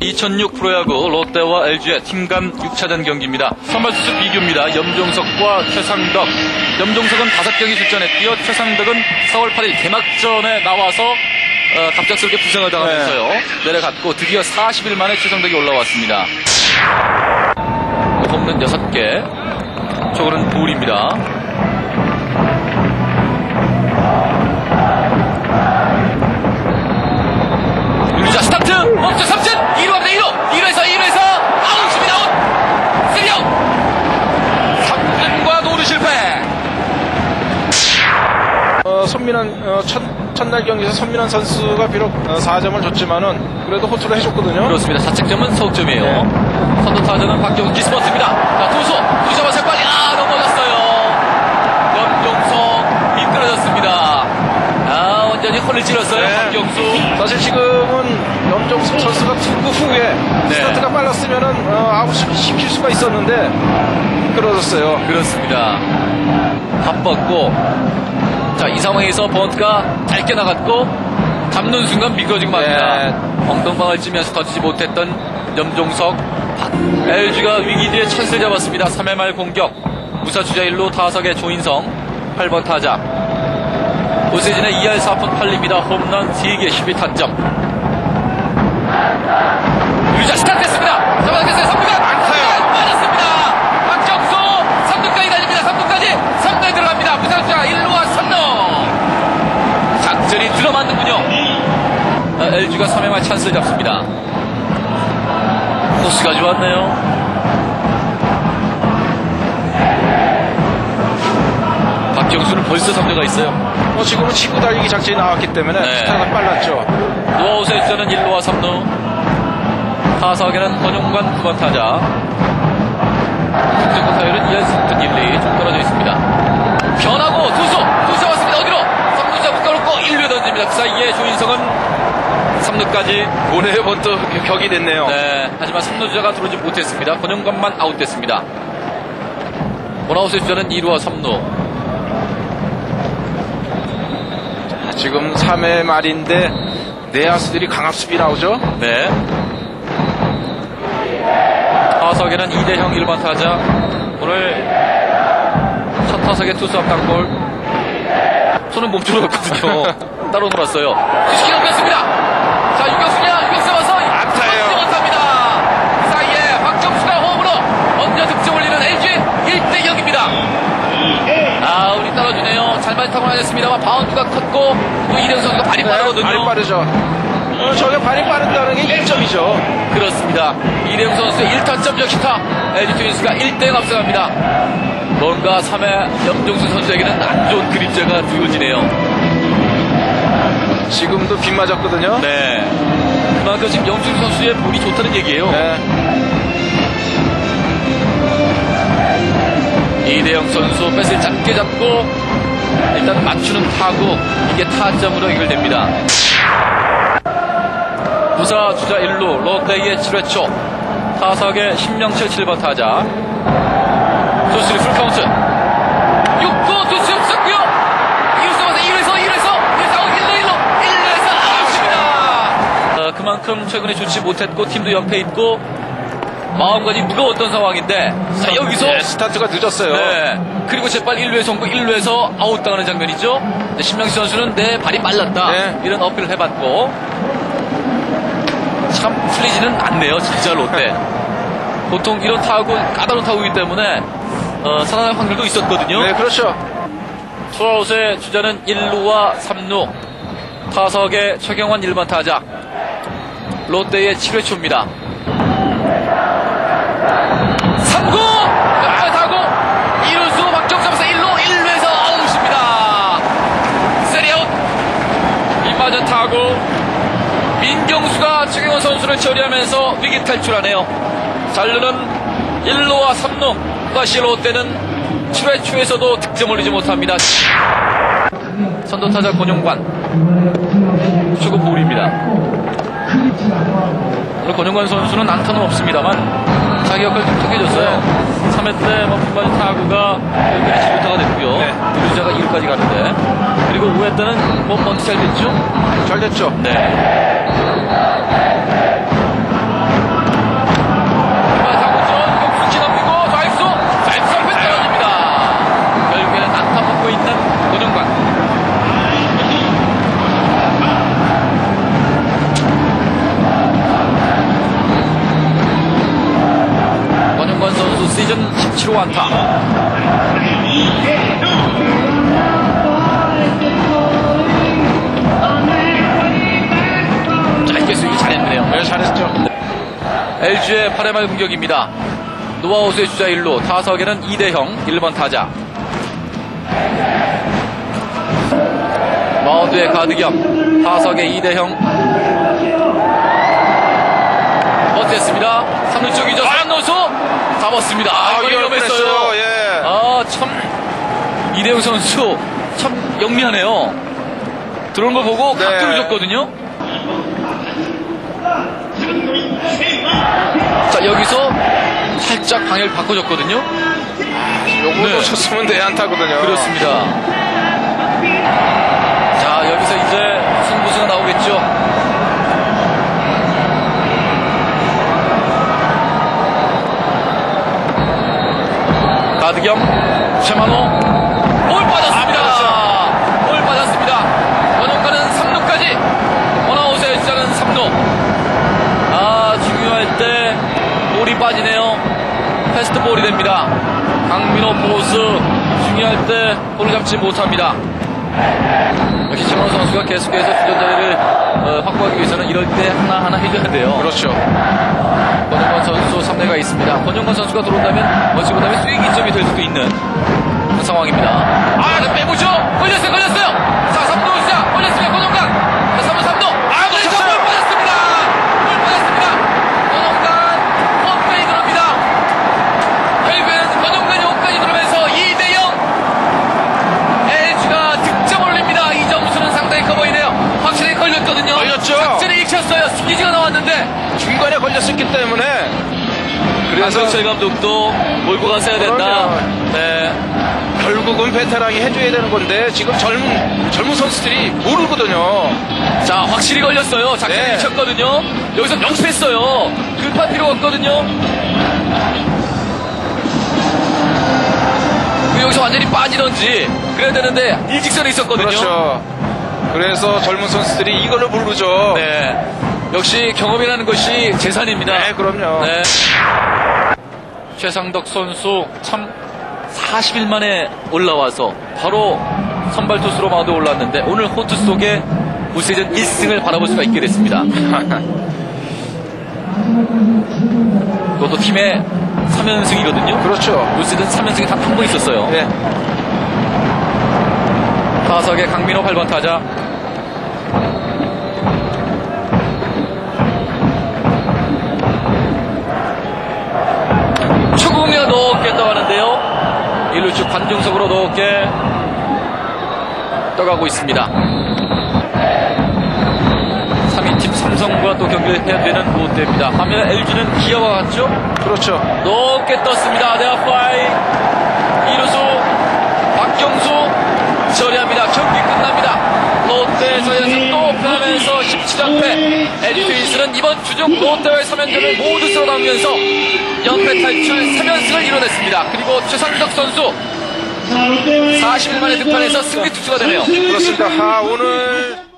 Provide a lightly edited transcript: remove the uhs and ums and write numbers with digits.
2006 프로야구 롯데와 LG의 팀간 6차전 경기입니다. 선발 투수 비교입니다. 염종석과 최상덕. 염종석은 5경기 출전했고요. 최상덕은 4월 8일 개막전에 나와서 갑작스럽게 부상을 당하면서요. 내려갔고 드디어 40일 만에 최상덕이 올라왔습니다. 홈런 6개. 저거는 볼입니다. 유리자 스타트! 멈춰 3진! 2루 앞에 2루! 2루에서 아웃입니다! 아웃! 3아웃! 3진과 노루 실패! 손민환 첫날 경기에서 손민환 선수가 비록 4점을 줬지만은 그래도 호투를 해줬거든요. 그렇습니다. 자책점은 석점이에요. 네. 선두 타자는 박경훈 기스버트입니다. 자, 투수 잡아서 빨리 넘어졌어요. 염종석 미끄러졌습니다. 완전히 허를 찔렀어요. 네. 박경수. 사실 지금은 염종석 선수가 투구 후에 스타트가 빨랐으면은 아웃 시킬 수가 있었는데 미끄러졌어요. 그렇습니다. 바빴고, 자, 이 상황에서 번트가 짧게 나갔고 잡는 순간 미끄러지고 맙니다. 엉덩방을 찌면서 던지지 못했던 염종석. LG가 위기 뒤에 찬스를 잡았습니다. 3회 말 공격. 무사주자 1루 타석의 조인성 8번 타자. 올 시즌에 2할 4푼 8리입니다. 홈런 3개 12타점. 유자 스타트했습니다. 잡아당겼어요. 3루가 빠졌습니다. 박정수 3루까지 달립니다. 3루까지 3루에 들어갑니다. 무사주자 1루와 3루. 작전이 들어맞는군요. LG가 3회 말 찬스를 잡습니다. 코스가 좋았네요. 박경수는 벌써 3루가 있어요. 지금은 치고 달리기 작전이 나왔기 때문에 스타트가 빨랐죠. 노아웃의 주자는 1루와 3루. 타석에는 권용관 9번 타자. 득점권 타율은 2할 3푼 1리 좀 떨어져 있습니다. 변하고 투수 왔습니다. 어디로? 3루자 묶어놓고 1루에 던집니다. 그 사이에 조인성은 3루까지 올해 번또 격이 됐네요. 네, 하지만 3루주자가 들어오지 못했습니다. 권영관만 아웃됐습니다. 원아웃의 주자는 2루와 3루. 지금 3회 말인데 내야수들이 강압수비 나오죠. 네. 타석에는 이대형 1번 타자. 오늘 첫 타석에 투수 앞당골. 손은 몸쪽으로 갔거든요. 따로 놀았어요. 수시키가 뺐습니다. 자, 유격수 와서 안타예요. 못합니다. 그 사이에 박정수가 홈으로 먼저 득점 올리는 LG 1대0입니다. 우리 따라주네요. 잘 많이 타고 나녔습니다만 바운드가 컸고 또 이대형 선수가 발이 빠르거든요. 발이 빠르죠. 저게 발이 빠른다는 게 1점이죠. 그렇습니다. 이대형 선수의 1타점 적시타. LG 트윈스가 1대0 앞서갑니다. 뭔가 3회 염종수 선수에게는 안 좋은 그림자가 두어지네요. 지금도 빗 맞았거든요. 네. 그만큼 지금 염종수 선수의 볼이 좋다는 얘기예요. 네. 이대영 선수 뱃을 작게 잡고 일단 맞추는 타구, 이게 타점으로 연결됩니다. 부사 주자 1루 롯데의 7회 초. 타석의 신명철 7번 타자. 투수리 풀카운트. 6구 투수 없었고요. 2루수 와서 2루에서 아웃 1루에서 아웃입니다. 그만큼 최근에 좋지 못했고 팀도 연패 있고 마음가짐이 무거웠던 상황인데, 자, 여기서 스타트가 늦었어요. 네. 그리고 재빨 1루에서 홈고 1루에서 아웃당하는 장면이죠. 신명식 선수는 내 발이 빨랐다. 이런 어필을 해봤고, 참 풀리지는 않네요. 진짜 롯데. 보통 이런 타구, 까다로운 타구이기 때문에 살아날 확률도 있었거든요. 네, 그렇죠. 투아웃의 주자는 1루와 3루. 타석의 최경환 1번 타자. 롯데의 7회 초입니다. 3구! 타고 2루수 박정수 앞에서 1루에서 아웃입니다. 3아웃. 빗맞은 타고 민경수가 최경원 선수를 처리하면서 위기 탈출하네요. 잔류는 1루와 3루. 다시 롯데는 7회 초에서도 득점 올리지 못합니다. 선두타자 권용관 초구 볼입니다. 오늘 권용관 선수는 안타는 없습니다만 자기 역할 좀 통해줬어요. 3회 때 빗맞은 타구가 여기까지 7루타가 됐고요. 유주자가 2루까지 가는데, 그리고 5회 때는 번트 잘 됐죠? 잘 됐죠. 네. 선수 안타. 짧게 스윙 잘했네요. 네, 잘했죠. LG의 8회 말 공격입니다. 노아웃의 주자 1루, 타석에는 이대형 1번 타자. 마운드의 가드겸, 타석의 이대형. 어땠습니다? 3루 쪽이죠. 삼루수 잡았습니다. 이거 위험했어요. 예. 참 이대형 선수 참 영리하네요. 들어온 걸 보고 네. 각도를 줬거든요. 자, 여기서 살짝 방향을 바꿔줬거든요. 요거 네. 놓쳤으면 내안타거든요. 그렇습니다. 자, 여기서 이제 승부수가 나오겠죠. 가드겸 샤마노 볼 빠졌습니다. 볼 빠졌습니다. 원효과는 3루까지. 원아웃에 주자는 3루. 중요할 때 볼이 빠지네요. 패스트볼이 됩니다. 강민호 보스 중요할 때 볼을 잡지 못합니다. 역시 최만호 선수가 계속해서 주전 자리를 확보하기 위해서는 이럴 때 하나하나 해줘야 돼요. 그렇죠. 권영관 선수 3내가 있습니다. 권영관 선수가 들어온다면 어찌 보다면 스윙 이점이 될 수도 있는 그런 상황입니다. 빼보죠. 걸렸어요. 자, 3루 시작. 걸렸습니다. 권영관. 자, 3루. 놓쳤어요. 볼 빠졌습니다. 권영관 홈까지 들어옵니다. 결국엔 권영관이 홈까지 들어오면서 2대0. LG가 득점 올립니다. 이 점수는 상당히 커 보이네요. 확실히 걸렸거든요. 걸렸죠. 작전이 익혔어요. 스퀴즈가 나왔는데 중간에 걸렸었기 때문에 그래서 강병철 감독도 몰고 갔어야 된다. 그럼요. 네. 결국은 베테랑이 해줘야 되는 건데 지금 젊은 선수들이 모르거든요. 자, 확실히 걸렸어요. 작전이 네. 익혔거든요. 여기서 명패했어요. 급할 필요가 없거든요. 여기서 완전히 빠지던지 그래야 되는데 일직선에 있었거든요. 그렇죠. 그래서 젊은 선수들이 이걸로 모르죠. 네. 역시 경험이라는 것이 재산입니다. 네, 그럼요. 네. 최상덕 선수 참 40일 만에 올라와서 바로 선발 투수로 마운드에 올랐는데 오늘 호투 속에 올 시즌 1승을 바라볼 수가 있게 됐습니다. 그것도 팀의 3연승이거든요. 그렇죠. 올 시즌 3연승이 단 한 번 있었어요. 네. 타석의 강민호 8번 타자. 초구공이가 높게 떠가는데요. 1루 쪽 관중석으로 높게 떠가고 있습니다. 3위팀 삼성과 또 경기를 해야 되는 롯데입니다. 하면 LG는 기아와 같죠? 그렇죠. 높게 떴습니다. 네아파이 2루수 박경수 처리합니다. 경기 끝납니다. 롯데에서 연승 또 변하면서 17연패. LG 트윈스는 이번 주중 롯데와의 3연전을 모두 쓸어담으면서 연패 탈출 3연승을 이뤄냈습니다. 그리고 최상덕 선수 40일 만에 등판해서 승리 투수가 되네요. 그렇습니다. 오늘